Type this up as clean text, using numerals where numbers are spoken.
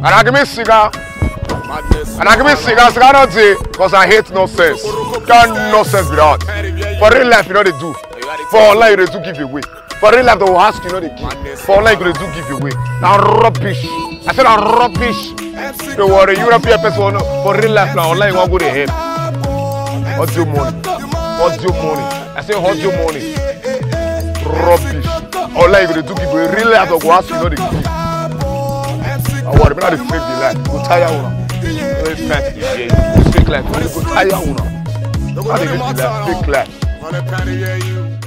And I give me cigar. And I give me cigar not say, because I hate nonsense. Can't nonsense without. For real life, you know they do. For online, they do give away. For real life, they will ask you, know they give. For online, they do give away. Now rubbish. I said now rubbish. Don't worry, European person for real life now online, you won't go to hell. What's your money? What's your money? I say, what's your money? Rubbish. Online, they do give away. Real life, they will ask you, know they give. I worry, not the fake the life. Go tire una. Very fancy. Fake life. Go tire una. How they get the life? Fake life.